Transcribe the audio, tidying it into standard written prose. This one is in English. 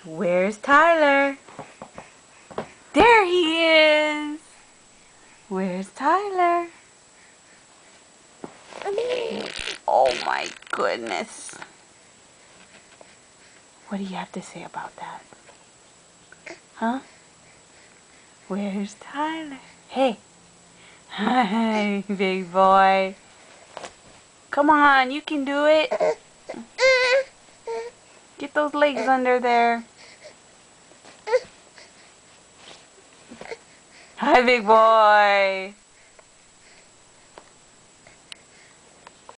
Where's Tyler? There he is! Where's Tyler? Oh my goodness. What do you have to say about that? Huh? Where's Tyler? Hey. Hi, big boy. Come on, you can do it. Get those legs under there. Hi, big boy.